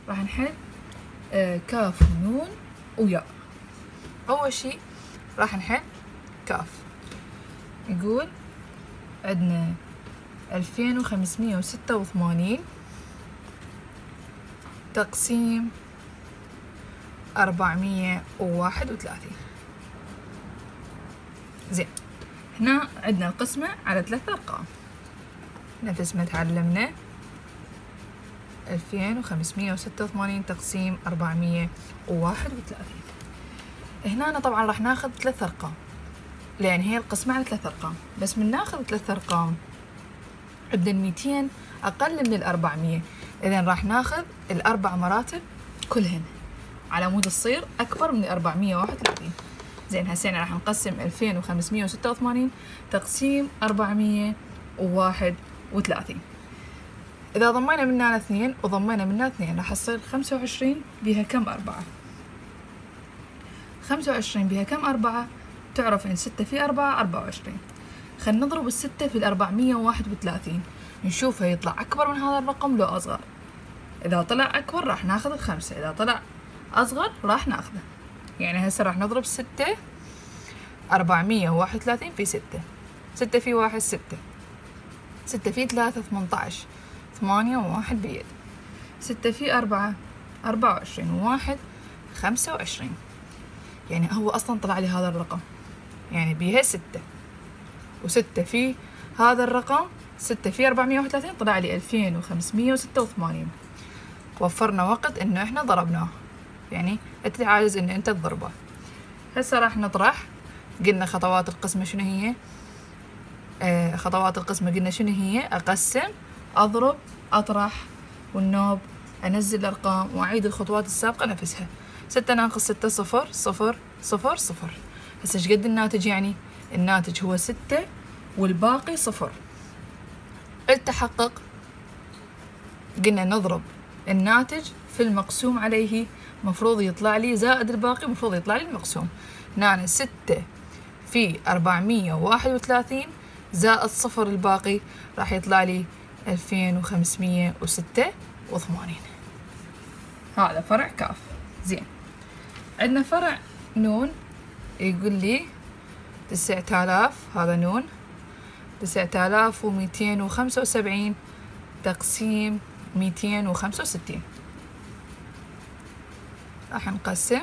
راح نحل كاف ونون وياء. أول شي راح نحل كاف. يقول عندنا 2586 تقسيم 431. زين، هنا عندنا القسمة على 3 أرقام نفس ما تعلمنا. 2586 تقسيم 431. هنا أنا طبعا راح ناخذ 3 أرقام لأن هي القسمة على 3 أرقام، بس من ناخذ 3 أرقام عندنا 200 أقل من 400، إذا راح ناخذ الأربع مراتب كلهن على مود تصير أكبر من 431. زين، هسه راح نقسم 2586 تقسيم 431. إذا ضمينا منها 2 وضمينا منها 2 راح تصير 25 بها كم 4؟ 25 بها كم 4؟ تعرف إن 6 في 4 24. خلينا نضرب ال6 في 431 نشوفه يطلع أكبر من هذا الرقم لو أصغر. إذا طلع أكبر راح ناخذ ال5، إذا طلع أصغر راح ناخذه. يعني هسه راح نضرب 6 431 في 6. 6 في 1 6، 6 في 3 18، 8 و1 بيد. 6 في 4 24 و1 25. يعني هو أصلا طلع لي هذا الرقم، يعني بيها 6 و6 في هذا الرقم 6 في 431 طلع لي 2586. وفرنا وقت إنه إحنا ضربناه، يعني أنت عاجز إن أنت تضربه. هسه راح نطرح. قلنا خطوات القسمة شنو هي؟ خطوات القسمة قلنا شنو هي؟ أقسم، أضرب، أطرح، والنوب، أنزل الأرقام وأعيد الخطوات السابقة نفسها. 6 ناقص 6 0 0 0 0. هسه ايش قد الناتج؟ يعني الناتج هو 6 والباقي 0. التحقق قلنا نضرب الناتج في المقسوم عليه، مفروض يطلع لي زائد الباقي، مفروض يطلع لي المقسوم. هنا 6 في 431 زائد 0 الباقي راح يطلع لي 2586. هذا فرع كاف. زين، عندنا فرع نون. يقول لي 9000، هذا نون، 9275 تقسيم 265. راح نقسم.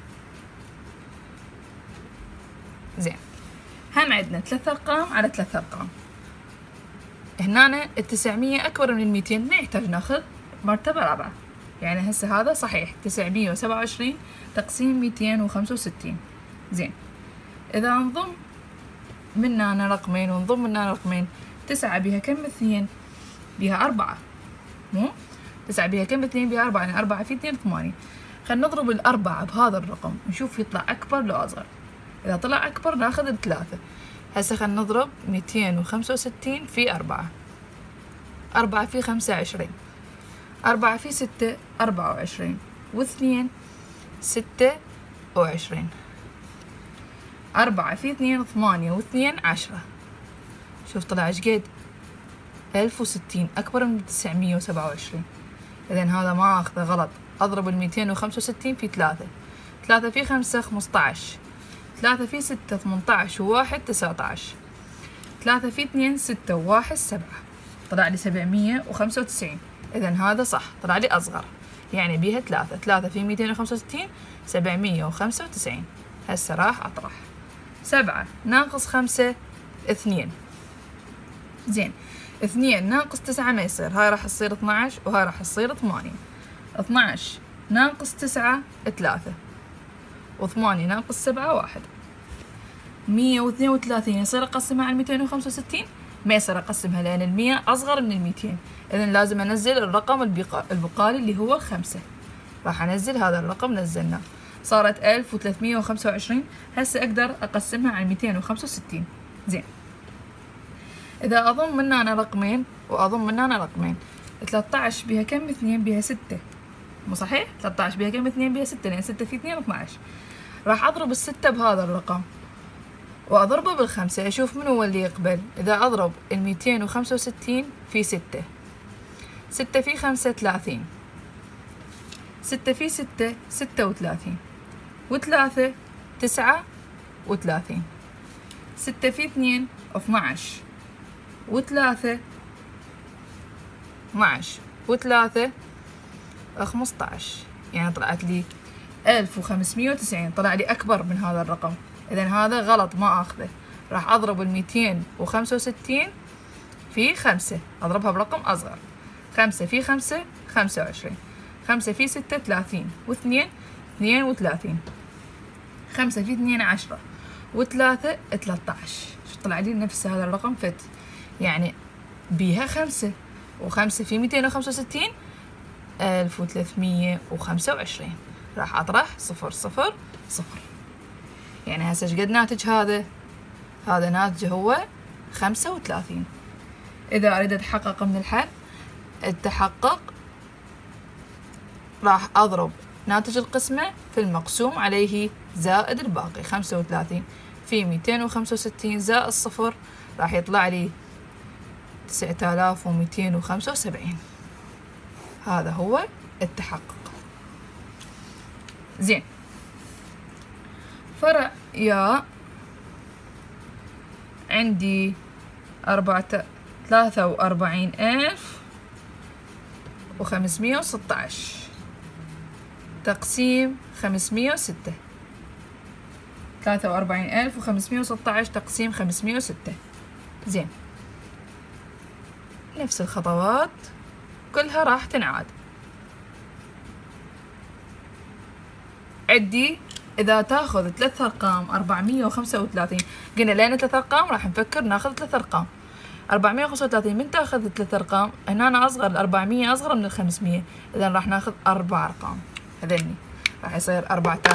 زين، هم عندنا 3 أرقام على 3 أرقام. هنا 900 أكبر من 200، ما يحتاج ناخذ مرتبة رابعة. يعني هسه هذا صحيح 927 تقسيم 265. زين، إذا نضم مننا رقمين ونضم مننا رقمين، 9 بها كم 2 بها 4، مو 9 بها كم 2 بها 4، يعني 4 في 2 8. خلينا نضرب الأربعة بهذا الرقم نشوف يطلع أكبر لو أصغر. إذا طلع أكبر ناخذ الثلاثة. هسه خلينا نضرب 265 في 4. 4 في 25، 4 في 6 24، و2 26. 4 في 2 8 و2 10. شوف طلع ايش قد؟ 1060 أكبر من 927. إذا هذا ما أخذه غلط. أضرب 265 في 3. 3 في 5 15، 3 في 6 18 و1 19، 3 في 2 6 و1 7. طلع لي 795. إذا هذا صح، طلع لي أصغر، يعني بيها 3. 3 في 265 795. هسه راح أطرح. 7 ناقص 5 2. زين، 2 ناقص 9 ما يصير، هاي راح تصير 12 وهاي راح تصير 8. 12 ناقص 9 3، و8 ناقص 7 1. 132 يصير أقسمها على 265؟ ما يصير أقسمها لأن 100 أصغر من 200، إذن لازم أنزل الرقم البقالي اللي هو 5. راح أنزل هذا الرقم، نزلناه صارت 1325. هسه أقدر أقسمها على 265. زين، إذا أضم من هنا رقمين وأضم من هنا رقمين، 13 بها كم 2 بها 6، مو صحيح؟ 13 بها كم 2 بها 6، لأن 6 في 2 12. راح أضرب ال6 بهذا الرقم وأضربه بال5 أشوف من هو اللي يقبل. إذا أضرب 265 في 6، 6 في 5 30، 6 في 6 36 و3 39 6 في 2 12 و3 12 و3 15 يعني طلعت لي 1590 طلع لي أكبر من هذا الرقم. إذا هذا غلط ما أخذه. راح أضرب 265 في 5 أضربها برقم أصغر. 5 في 5 25 5 في 6 30 و2 32 5 في 2 10 و3 13 طلع لي نفس هذا الرقم فت يعني بيها 5 و5 في 265 1325 راح أطرح 0 0 0 يعني هسه ايش قد ناتج هذا؟ هذا ناتجه هو 35. إذا أريد أتحقق من الحل التحقق راح أضرب ناتج القسمة في المقسوم عليه زائد الباقي. 35 في 265 زائد 0 راح يطلع لي 9275. هذا هو التحقق. زين، فرع يا عندي 43,516 تقسيم 506. 43,516 تقسيم 506. زين، نفس الخطوات كلها راح تنعاد. عدي إذا تاخذ 3 أرقام 435 قلنا لين 3 أرقام راح نفكر ناخذ 3 أرقام 435 من تاخذ 3 أرقام هنا أنا أصغر ال 400 أصغر من ال 500 إذا راح ناخذ 4 أرقام هذني راح يصير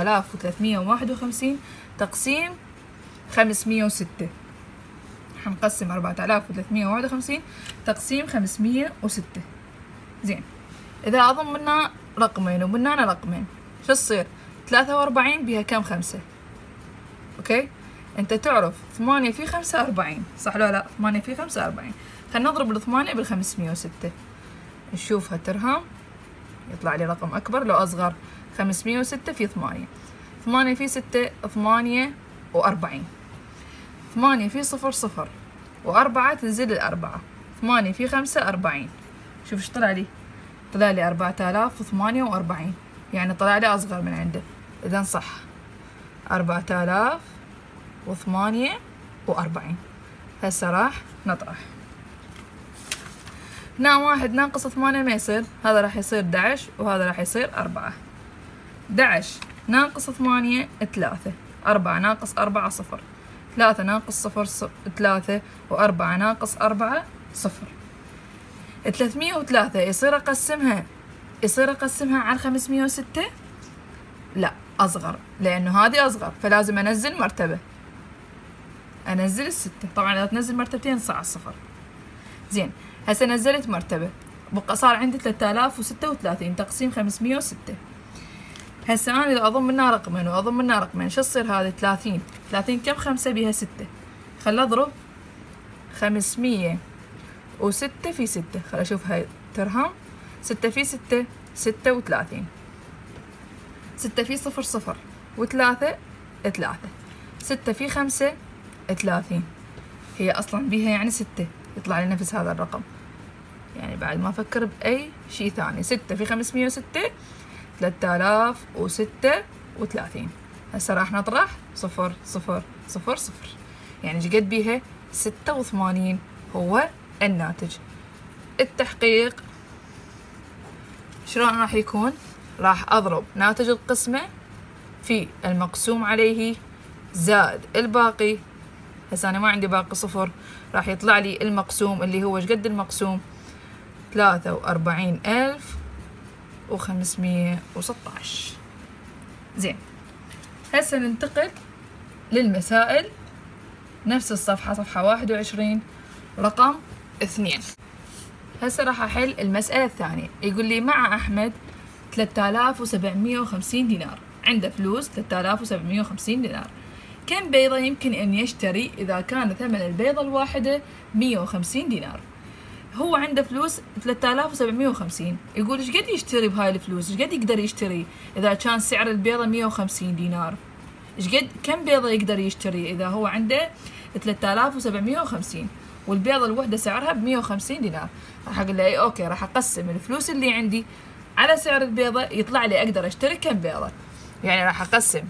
4351 تقسيم 506. راح نقسم 4351 تقسيم 506. زين، إذا أضم منا رقمين ومنا أنا رقمين شو تصير؟ 43 بيها كم؟ 5. أوكي، أنت تعرف 8 في 5 40 صح ولا لا؟ 8 في 5 40. خلينا نضرب ال 8 بال 506 نشوفها ترهم يطلع لي رقم أكبر لو أصغر. 506 في 8 8 في 6 48 8 في 0 0 و4 تنزل الأربعة. 8 في 5 40. شوف ايش طلع لي؟ طلع لي 4048 يعني طلع لي أصغر من عنده. إذا صح 4048. هسه راح نطرح. هنا 1 ناقص 8 ما يصير، هذا راح يصير 11 وهذا راح يصير 4. 11 ناقص 8 3 4 ناقص 4 0 3 ناقص 0 3 و4 ناقص 4 0. 303 يصير أقسمها على 506؟ لا أصغر لأنه هذه أصغر فلازم أنزل مرتبة. أنزل الستة. طبعا إذا تنزل مرتبتين تصعد 0. زين، هسه نزلت مرتبة بقى صار عندي 3036 تقسيم 506. هسه أنا إذا أضم منها رقمين وأضم منها رقمين شو تصير هذه؟ 30 كم؟ 5 بيها 6. خل أضرب 506 في 6. خل أشوف هاي ترهم. 6 في 6 36 6 في 0 0 و3 3 6 في 5 30 هي أصلا بيها يعني 6 يطلع لي نفس هذا الرقم يعني بعد ما أفكر بأي شيء ثاني. 6 في 506 3036. هسه راح نطرح 0 0 0 0 يعني ايش قد بيها؟ 86 هو الناتج. التحقيق شلون راح يكون؟ راح أضرب ناتج القسمة في المقسوم عليه زائد الباقي. هسه أنا ما عندي باقي 0 راح يطلع لي المقسوم اللي هو ايش قد المقسوم؟ 43,516. زين، هسه ننتقل للمسائل نفس الصفحة صفحة 21 رقم 2. هسه راح أحل المسألة الثانية. يقول لي مع أحمد 3750 دينار، عنده فلوس 3750 دينار. كم بيضة يمكن أن يشتري إذا كان ثمن البيضة الواحدة 150 دينار؟ هو عنده فلوس 3750. يقول ايش قد يشتري بهاي الفلوس؟ ايش قد يقدر يشتري اذا كان سعر البيضة 150 دينار؟ ايش قد كم بيضة يقدر يشتري اذا هو عنده 3750 والبيضة الوحدة سعرها ب 150 دينار؟ راح اقول له اي اوكي، راح اقسم الفلوس اللي عندي على سعر البيضة يطلع لي اقدر اشتري كم بيضة. يعني راح اقسم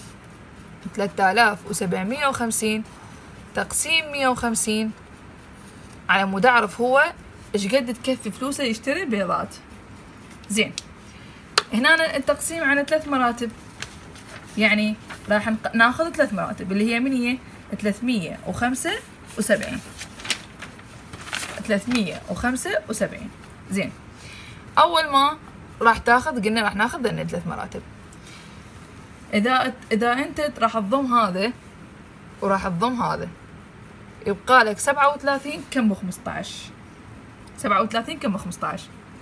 3750 تقسيم 150 على مود اعرف هو ايش قد تكفي فلوسه يشتري بيضات. زين، هنا التقسيم على 3 مراتب، يعني راح ناخذ 3 مراتب اللي هي من هي 375. 375. زين، اول ما راح تاخذ قلنا راح ناخذ ذني 3 مراتب. اذا انت راح تضم هذا وراح تضم هذا يبقى لك 37 كم 15. 37 كم 15.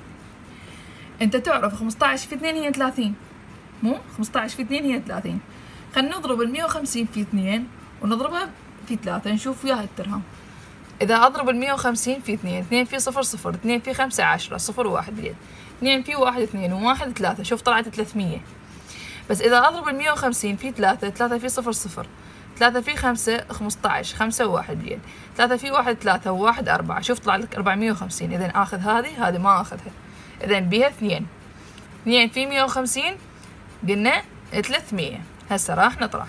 انت تعرف 15 في 2 هي 30، مو 15 في 2 هي 30. خلينا نضرب ال 150 في 2 ونضربها في 3 نشوف وياها الترهم. اذا اضرب ال 150 في 2، 2 في 0 0، 2 في 5 10، 0 1 بيد، 2 في 1 2 و1 3، شوف طلعت 300. بس اذا اضرب ال 150 في 3، 3 في 0 0، 3 في 5 15، 5 و1 بيد، 3 في 1 3 و1 4، شوف طلع لك 450. اذا اخذ هذه ما اخذها، اذا بيها 2. 2 في 150 قلنا 300. هسه راح نطرح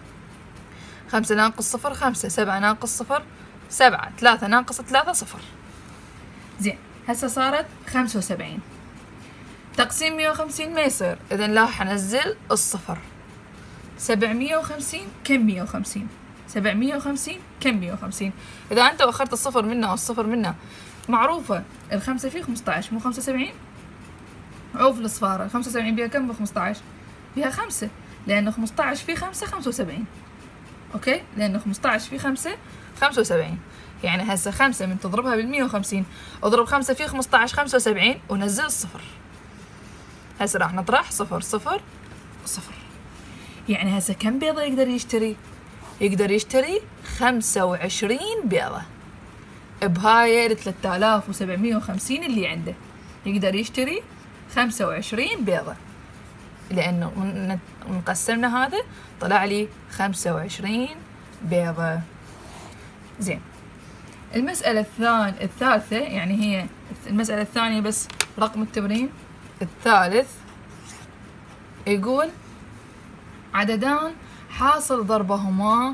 5 ناقص 0 5، 7 ناقص 0 7، 3 ناقص 3 0. زين، هسه صارت 75. تقسيم 150 ما يصير، اذا لا حنزل الصفر. 750 كم 150. 750 كم 150. اذا انت اخرت الصفر منه والصفر منه معروفه، الخمسه فيه 15 مو 75. عوف الصفاره، 75 بيها كم ب 15؟ بيها 5، لانه 15 في 5 75. اوكي، لانه 15 في 5 75. يعني هسه 5 من تضربها بال 150 اضرب 5 في 15 75 ونزل الصفر. هسه راح نطرح 0 0 0. يعني هسه كم بيضة يقدر يشتري؟ يقدر يشتري 25 بيضة بهاي ال 3750 اللي عنده. يقدر يشتري 25 بيضة، لأنه من قسمنا هذا طلع لي 25 بيضة. زين، المسألة الثالثة، يعني هي المسألة الثانية بس رقم التمرين الثالث، يقول عددان حاصل ضربهما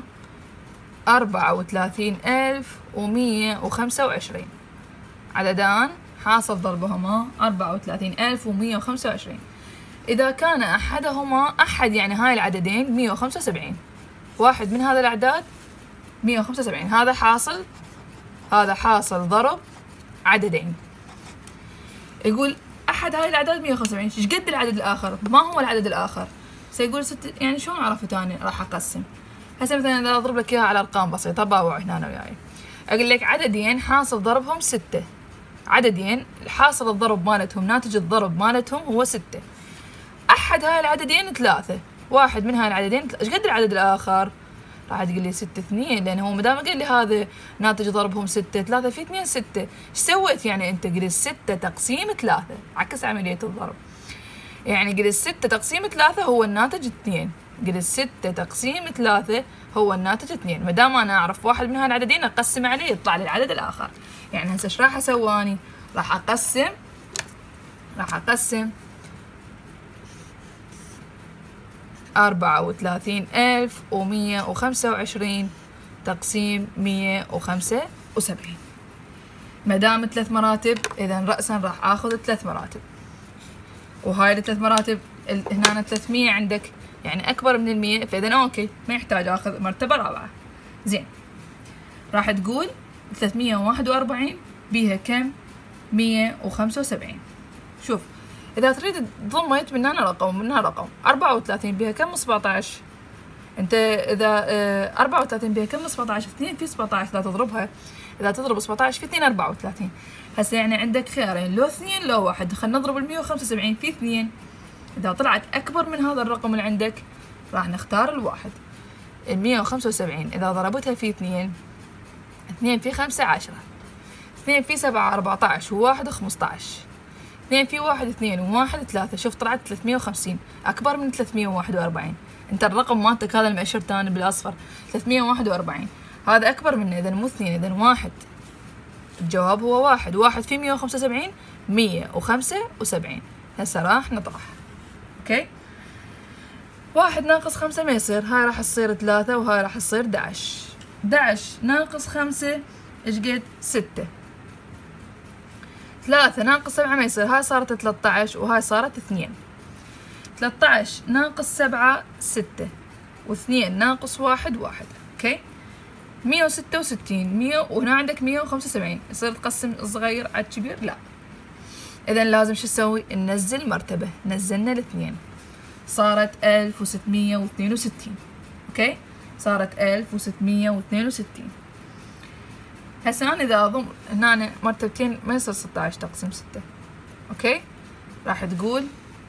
34,125. عددان حاصل ضربهما 34,125. إذا كان أحدهما يعني هاي العددين 175، واحد من هذا الأعداد 175، هذا حاصل ضرب عددين. يقول أحد هاي الأعداد 175، إيش قد العدد الآخر؟ ما هو العدد الآخر؟ سيقول 6. يعني شلون عرفت أنا راح أقسم؟ هسه مثلا إذا أضرب لك إياها على أرقام بسيطة، باوع هنا أنا وياي، أقول لك عددين حاصل ضربهم 6. عددين حاصل الضرب مالتهم، ناتج الضرب مالتهم هو 6. أحد هاي العددين 3، واحد من هاي العددين. إيش قد العدد الآخر؟ راح تقول لي 6 2، لأن هو مدام قال لي هذا ناتج ضربهم 6، 3 في 2 6. إيش سويت يعني أنت؟ قلت 6 تقسيم 3، عكس عملية الضرب. يعني قلت 6 تقسيم 3 هو الناتج 2. قلت 6 تقسيم 3 هو الناتج 2. مدام أنا أعرف واحد من هاي العددين أقسم عليه يطلع لي العدد الآخر. يعني هسه إيش راح أسواني؟ راح أقسم 34,125 تقسيم 175. مدام 3 مراتب، إذا رأسا راح آخذ 3 مراتب، وهاي ال3 مراتب هنا 300 عندك يعني أكبر من 100، فإذا أوكي ما يحتاج آخذ مرتبة رابعة. زين، راح تقول 341 بيها كم؟ 175. شوف، إذا تريد ضميت من هنا رقم من هنا رقم. 34 بيها كم؟ 17. أنت إذا 34 بيها كم؟ 17. 2 في 17 إذا تضربها، إذا تضرب 17 في 2 34. هسه يعني عندك خيارين، لو 2 لو 1. خلينا نضرب ال 175 في 2. إذا طلعت أكبر من هذا الرقم اللي عندك راح نختار الواحد. ال 175 إذا ضربتها في 2، 2 في 5 10، 2 في 7 14 وواحد 15. 2 في 1 2 وواحد 3. شوف طلعت 350 أكبر من 341. أنت الرقم مالتك هذا المؤشر تاني بالأصفر 341 هذا أكبر منه، إذا مو 2 إذا 1. الجواب هو 1. 1 في 175 175. هسه راح نطرح. أوكي 1 ناقص 5 ما يصير، هاي راح تصير 3 وهاي راح تصير 11. 11 ناقص 5 ايش قد؟ 6. 3 ناقص 7 ما يصير، هاي صارت 13 وهاي صارت 2. 13 ناقص 7 6 و2 ناقص 1 1. اوكي 166 100 وهنا عندك 175. يصير تقسم الصغير على الكبير؟ لا. اذا لازم شو نسوي؟ ننزل مرتبة. نزلنا الاثنين صارت 1662. اوكي صارت 1662. هسه انا اذا اضم هنا مرتبتين ما يصير 16 تقسيم 6. اوكي راح تقول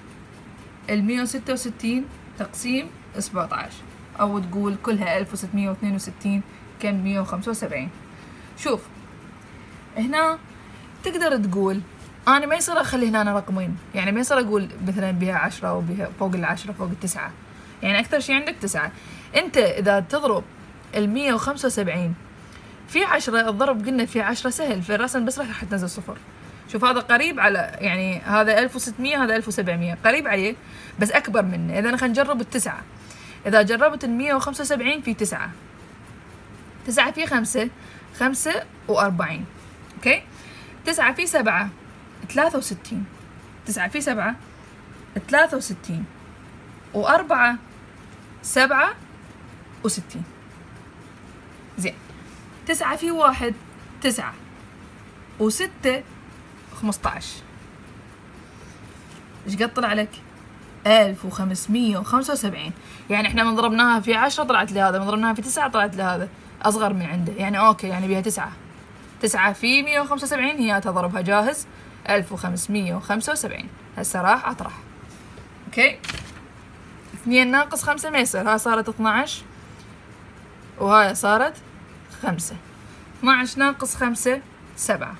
166 تقسيم 17 او تقول كلها 1662 كم 175. شوف هنا تقدر تقول انا ما يصير اخلي هنا رقمين، يعني ما يصير اقول مثلا بها 10 وبها فوق ال10 فوق ال9، يعني اكثر شيء عندك 9. انت اذا تضرب 175 في 10 الضرب قلنا في 10 سهل في الرسم، بس راح تنزل صفر. شوف هذا قريب على يعني هذا 1600 هذا 1700 قريب عليه بس اكبر منه. اذا خلينا نجرب التسعة. اذا جربت 175 في 9 9 في 5 45. اوكي 9 في 7 63. 9 في 7 63 و4 67. زين 9 في 1 9 و6 15. ايش قد طلع لك؟ 1575. يعني احنا من ضربناها في 10 طلعت لي هذا، من ضربناها في 9 طلعت لي هذا اصغر من عنده، يعني اوكي يعني بيها 9. 9 في 175 هي تضربها جاهز 1575. هسه راح اطرح. اوكي 2 ناقص 5 ما يصير، هاي صارت 12 وهاي صارت 5. 12 ناقص 5 7.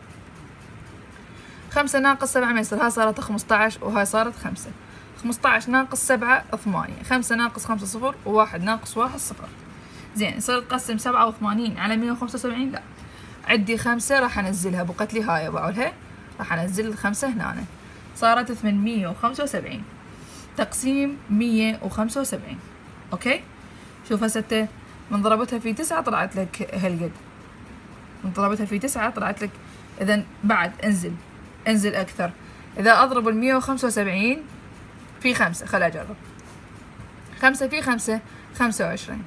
5 ناقص 7 ما يصير، هاي صارت 15 وهاي صارت 5. 15 ناقص 7 8. 5 ناقص 5 0 و1 ناقص 1 0. زين يصير تقسم 87 على 175؟ لا، عندي 5 راح انزلها، بقت لي هاي بعولها راح انزل الخمسة هنا، صارت 875 تقسيم 175. اوكي شوف هسه من ضربتها في 9 طلعت لك هالقد، من ضربتها في 9 طلعت لك. اذا بعد انزل اكثر. اذا اضرب 175 في 5 خل اجرب. 5 في 5 25.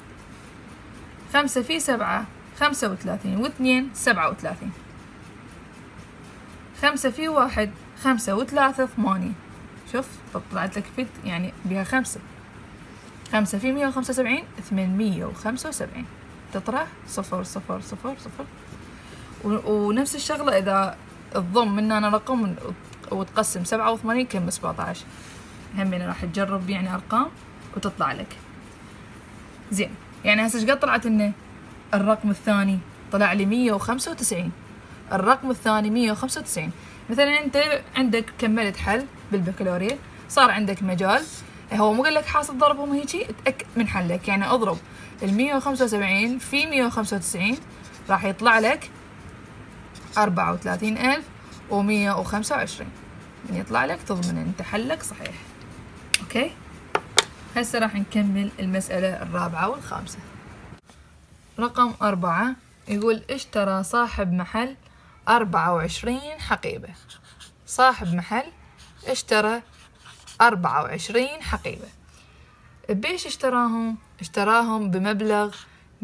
5 في 7 35 و2 37. 5 في 1 5 و3 8. شوف طلعت لك فت يعني بها 5. 5 في 175 875. تطرح 0 0 0 0. ونفس الشغلة إذا تضم من هنا رقم وتقسم 87 كم 17. هم راح تجرب يعني أرقام وتطلع لك. زين يعني هسه ايش قد طلعت لنا؟ الرقم الثاني طلع لي 195. الرقم الثاني 195. مثلا انت عندك كملت حل بالبكالوريا، صار عندك مجال، هو مو قال لك حاصل ضربهم هيجي، اتأكد من حلك. يعني اضرب ال 175 في 195 راح يطلع لك 34125. يطلع لك تضمن انت حلك صحيح. اوكي هسه راح نكمل المسألة الرابعة والخامسة. رقم 4 يقول اشترى صاحب محل 24 حقيبة. صاحب محل اشترى 24 حقيبة. بيش اشتراهم؟ اشتراهم بمبلغ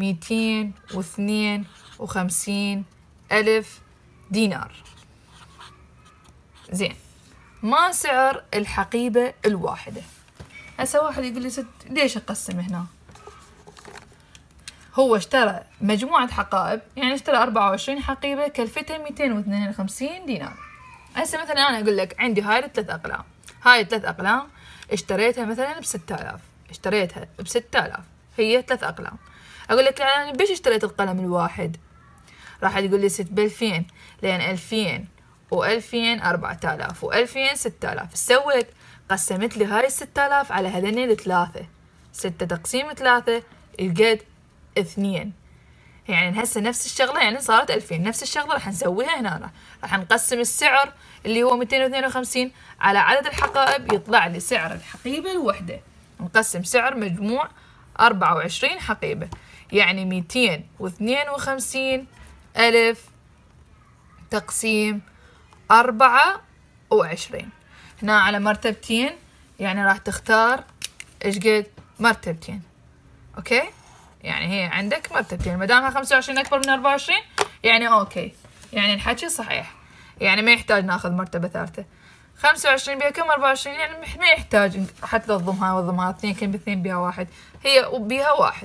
252,000 دينار. زين ما سعر الحقيبة الواحدة؟ هسه واحد يقول لي ليش اقسم هنا؟ هو اشترى مجموعة حقائب، يعني اشترى 24 حقيبة كلفتها 252 دينار. هسه مثلا انا اقول لك عندي هاي 3 اقلام، هاي 3 اقلام اشتريتها مثلا ب6000، اشتريتها ب6000، هي 3 اقلام. اقول لك يعني بيش اشتريت القلم الواحد؟ راح تقول لي 6 ب2000 لأن 2000 و2000 4000 و2000 6000. ايش سويت؟ قسمت لي هاي 6000 على هذني الثلاثة. 6 تقسيم 3 القد 2. يعني هسه نفس الشغلة، يعني صارت 2000. نفس الشغلة راح نسويها هنا. راح نقسم السعر اللي هو 252 على عدد الحقائب، يطلع لي سعر الحقيبة الوحدة. نقسم سعر مجموع 24 حقيبة، يعني 252,000 تقسيم 24. هنا على مرتبتين، يعني راح تختار ايش قد مرتبتين. اوكي، يعني هي عندك مرتبتين، ما دامها 25 اكبر من 24 يعني اوكي، يعني الحكي صحيح، يعني ما يحتاج ناخذ مرتبة ثالثة. 25 بيها كم 24، يعني ما يحتاج حتى تضمها وضمها 2 كم ب2 بيها 1، هي بيها 1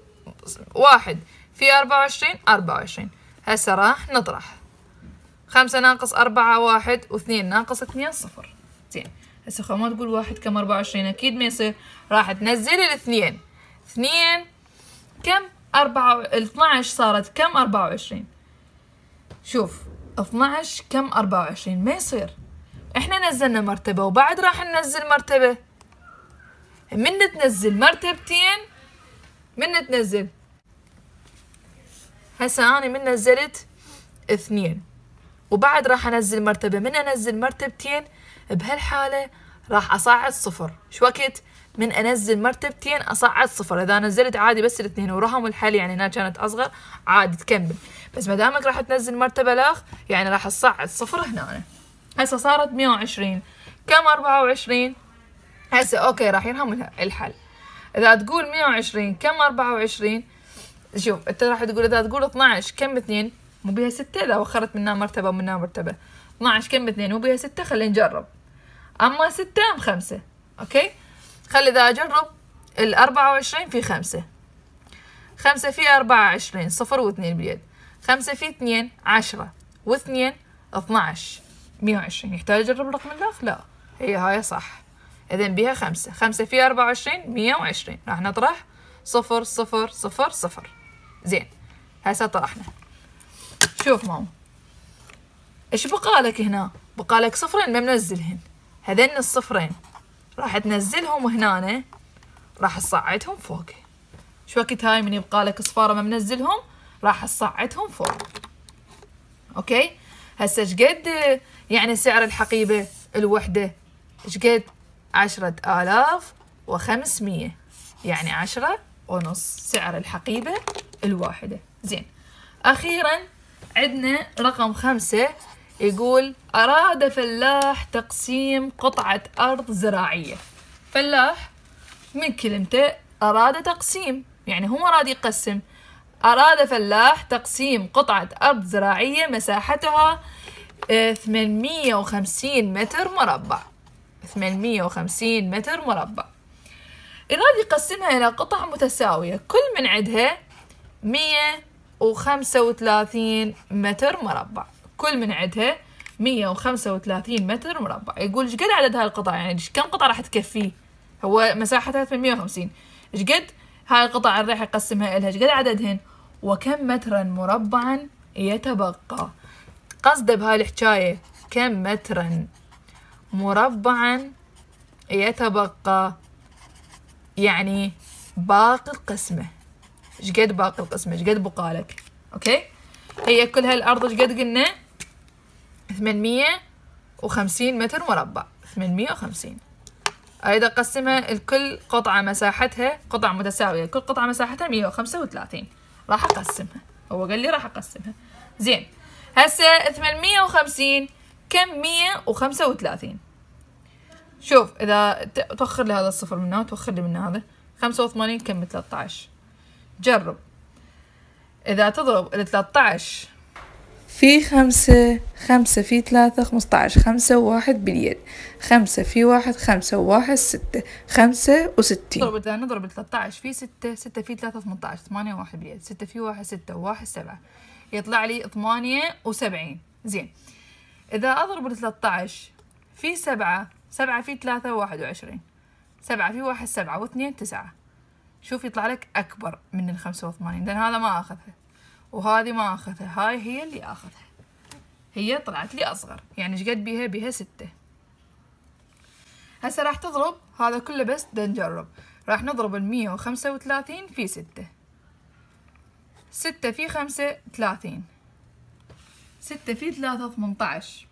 في 24 24. هسه راح نطرح 5 ناقص 4 1 و2 ناقص 2 0. زين، هسه خل ما تقول 1 كم 24، اكيد ما يصير. راح تنزل الاثنين، 2 كم 4 12 صارت كم 24. شوف 12 كم 24، ما يصير. احنا نزلنا مرتبة وبعد راح ننزل مرتبة. من تنزل مرتبتين، من تنزل هسه انا من نزلت 2 وبعد راح انزل مرتبة. من انزل مرتبتين بهالحالة راح اصعد 0. شو وقت من انزل مرتبتين اصعد 0؟ اذا نزلت عادي بس الاثنين ورهم الحل، يعني هنا كانت اصغر عادي تكمل، بس ما دامك راح تنزل مرتبة لاخ يعني راح تصعد 0 هنا. هسه صارت 120 كم 24. هسه اوكي راح يرهم الحل. اذا تقول 120 كم 24، شوف انت راح تقول اذا تقول 12 كم 2 مو بيها 6، اذا وخرت منها مرتبة ومنها مرتبة. 12 كم 2 مو بيها 6، خلينا نجرب. اما 6 ام 5. اوكي، خلي اذا اجرب ال 24 في 5 في 24 0 و2 بيد. 5 في 2 10 و2 12 120. يحتاج اجرب الرقم الاخ؟ لا، هي هاي صح. اذا بيها 5 في 24 120. راح نطرح 0 0 0 0. زين، هسه طرحنا. شوف ماما ايش بقالك هنا؟ بقالك صفرين ما منزلهن. هذين الصفرين راح تنزلهم هنا، راح تصعدهم فوق. شو وقت هاي من يبقالك صفارة ما منزلهم راح تصعدهم فوق. اوكي، هسه ايش قد يعني سعر الحقيبة الوحدة؟ ايش قد؟ 10,500، يعني 10 ونص سعر الحقيبة الواحدة. زين، أخيرا عندنا رقم 5 يقول أراد فلاح تقسيم قطعة أرض زراعية. فلاح من كلمته أراد تقسيم، يعني هو أراد يقسم. أراد فلاح تقسيم قطعة أرض زراعية مساحتها 850 متر مربع. 850 متر مربع. يراد يقسمها إلى قطع متساوية كل من عندها 135 متر مربع. كل من عندها 135 متر مربع. يقول ايش قد عدد هاي القطع، يعني كم قطعة راح تكفيه؟ هو مساحتها 850، ايش قد هاي القطع اللي راح يقسمها إلها؟ ايش قد عددهن؟ وكم مترا مربعا يتبقى؟ قصده بهاي الحكاية كم مترا مربعا يتبقى، يعني باقي القسمة. ايش قد باقي القسمة؟ ايش قد بقالك؟ اوكي، هي كل هالارض ايش قد قلنا؟ 850 متر مربع. 850 اريد اقسمها الكل قطعة مساحتها قطعة متساوية، كل قطعة مساحتها 135. راح اقسمها، هو قال لي راح اقسمها. زين، هسه 850 كم 135. شوف اذا توخر لي هذا الصفر من هنا وتوخر لي من هذا 85 كم 13. جرب اذا تضرب ال 13 في 5 في 3 15 5 و1 باليد. 5 في 1 5 و1 6 65. اذا نضرب 13 في 6 في 3 18 8 و1 باليد. 6 في 1 6 و1 7 يطلع لي 78. زين، اذا اضرب ال 13 في 7 في 3 21. 7 في 1 7 و2 9. شوف يطلع لك اكبر من ال 85 لان هذا ما اخذها. وهذه ما اخذها، هاي هي اللي اخذها، هي طلعت لي اصغر، يعني ايش قد بيها؟ بيها 6. هسه راح تضرب هذا كله بس نجرب. راح نضرب 135 في 6. 6 في 5 30. 6 في 3 18.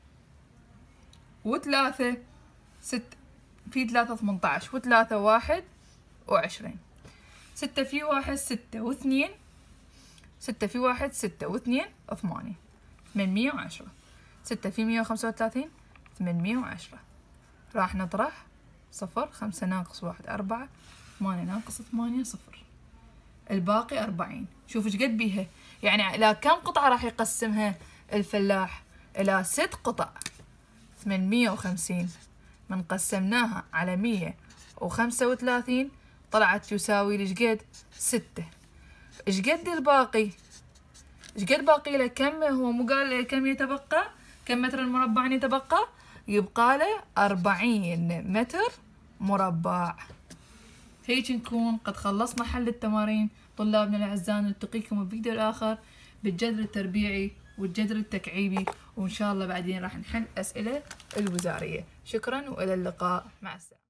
و3 6 في 3 18 و3 21. 6 في 1 6 و2. 6 في 1 6 و2 8. 810. 6 في 135 810. راح نطرح 0. 5 ناقص 1 4. 8 ناقص 8 0. الباقي 40. شوف ايش قد بيها، يعني إلى كم قطعة راح يقسمها الفلاح؟ إلى 6 قطع. 850 من قسمناها على 135 طلعت تساوي ايش قد؟ 6. ايش قد الباقي؟ ايش قد باقي له؟ كم هو مو قال كم يتبقى؟ كم متر مربع يتبقى؟ يبقى له 40 متر مربع. هيك نكون قد خلصنا حل التمارين. طلابنا الأعزاء، نلتقيكم بفيديو الآخر بالجذر التربيعي والجذر التكعيبي، وإن شاء الله بعدين راح نحل أسئلة الوزارية. شكرا وإلى اللقاء، مع السلامة.